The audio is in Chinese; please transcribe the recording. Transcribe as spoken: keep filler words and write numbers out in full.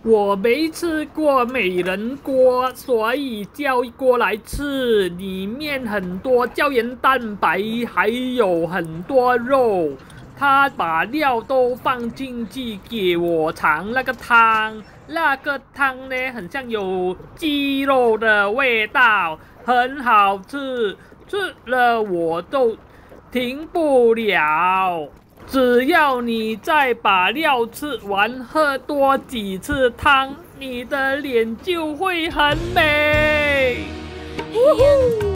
我没吃过美人锅，所以叫过来吃。里面很多胶原蛋白，还有很多肉。他把料都放进去给我尝那个汤，那个汤呢，很像有鸡肉的味道，很好吃，吃了我都停不了。只要你再把料吃完，喝多几次汤，你的脸就会很美。